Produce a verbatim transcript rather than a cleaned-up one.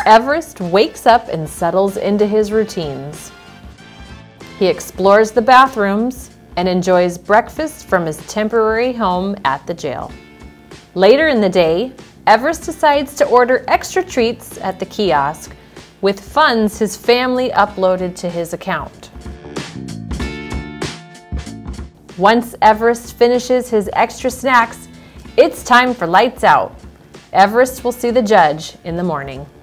Everest wakes up and settles into his routines. He explores the bathrooms and enjoys breakfast from his temporary home at the jail. Later in the day, Everest decides to order extra treats at the kiosk with funds his family uploaded to his account. Once Everest finishes his extra snacks, it's time for lights out. Everest will see the judge in the morning.